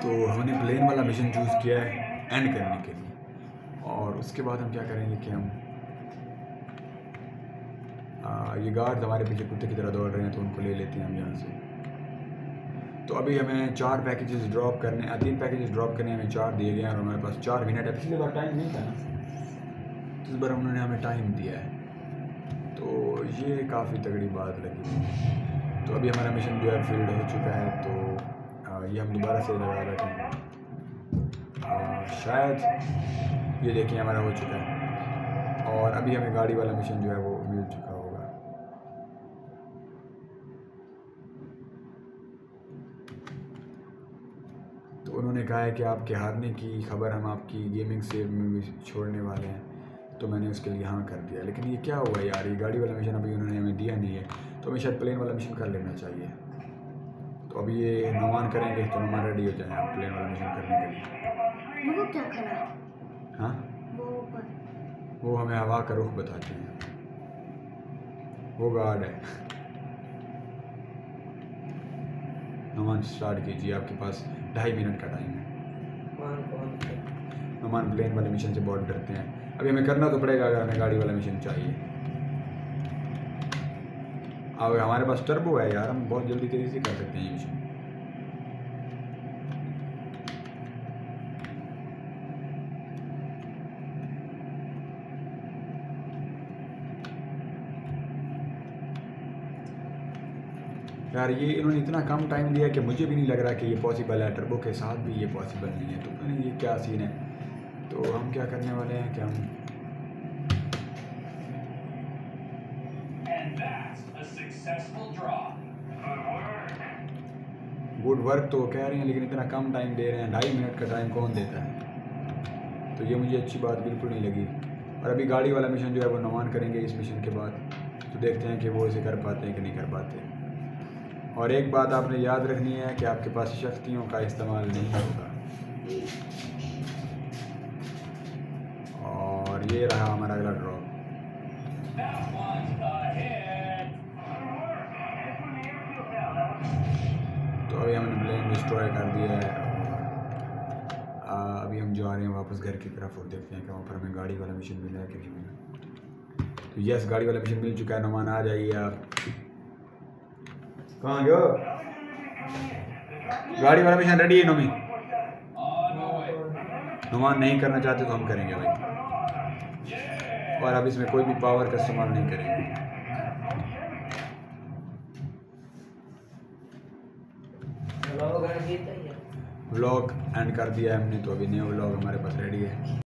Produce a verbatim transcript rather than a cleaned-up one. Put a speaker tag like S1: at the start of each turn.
S1: तो हमने प्लेन वाला मिशन चूज़ किया है एंड करने के लिए, और उसके बाद हम क्या करेंगे कि हम आ, ये गार्ड हमारे पीछे कुत्ते की तरह दौड़ रहे हैं तो उनको ले लेते हैं हम यहाँ से। तो अभी हमें चार पैकेजेस ड्रॉप करने, तीन पैकेजेस ड्रॉप करने हमें चार दिए गए हैं और हमारे पास चार मिनट है। पिछली बार टाइम नहीं था ना, तो इस बार उन्होंने हमें टाइम दिया है, तो ये काफ़ी तगड़ी बात लगी। तो अभी हमारा मिशन जो है फील्ड हो चुका है, तो आ, ये हम दोबारा से लगा बैठे हैं। शायद ये देखिए हमारा हो चुका है, और अभी हमें गाड़ी वाला मिशन जो है वो मिल चुका होगा। तो उन्होंने कहा है कि आपके हारने की खबर हम आपकी गेमिंग सेव में भी छोड़ने वाले हैं, तो मैंने उसके लिए हाँ कर दिया। लेकिन ये क्या हुआ यार, ये गाड़ी वाला मिशन अभी उन्होंने हमें दिया नहीं है, तो हमें शायद प्लेन वाला मिशन कर लेना चाहिए। तो अभी ये नुमान करेंगे तो नुमान रेडी हो जाए आप प्लेन वाला मिशन करने के लिए।
S2: वो क्या खड़ा?
S1: हाँ,
S2: वो ऊपर
S1: वो हमें हवा का रुख बताते हैं, वो गार्ड है। नुमान स्टार्ट कीजिए, आपके पास ढाई मिनट का टाइम है। नुमान प्लेन वाले मिशन से बहुत डरते हैं, अभी हमें करना तो पड़ेगा अगर हमें गाड़ी वाला मिशन चाहिए। अब हमारे पास टर्बो है यार, हम बहुत जल्दी तेज़ी से कर सकते हैं ये मिशन। यार ये इन्होंने इतना कम टाइम दिया कि मुझे भी नहीं लग रहा कि ये पॉसिबल है, टर्बो के साथ भी ये पॉसिबल नहीं है। तो पता नहीं ये क्या सीन है। तो हम क्या करने वाले हैं कि हम गुड वर्क तो कह रहे हैं, लेकिन इतना कम टाइम दे रहे हैं, ढाई मिनट का टाइम कौन देता है। तो ये मुझे अच्छी बात बिल्कुल नहीं लगी। और अभी गाड़ी वाला मिशन जो है वो नुमान करेंगे इस मिशन के बाद, तो देखते हैं कि वो इसे कर पाते हैं कि नहीं कर पाते। और एक बात आपने याद रखनी है कि आपके पास शक्तियों का इस्तेमाल नहीं होगा। और ये रहा हमारा अगला ड्रॉप। तो अभी हमने प्लेन डिस्ट्रॉय कर दिया है, और अभी हम जा रहे हैं वापस घर की तरफ और देखते हैं कि वहाँ पर हमें गाड़ी वाला मिशन मिला है कि नहीं मिला। तो यस, गाड़ी वाला मिशन मिल चुका है। नुमान आ जाइए आप। कहाँ गयो? गाड़ी वाला मिशन रेडी है नोमी। नुमान नहीं करना चाहते तो हम करेंगे भाई, और अब इसमें कोई भी पावर का इस्तेमाल नहीं करेंगे। व्लॉग एंड कर दिया हमने, तो अभी न्यू व्लॉग हमारे पास रेडी है।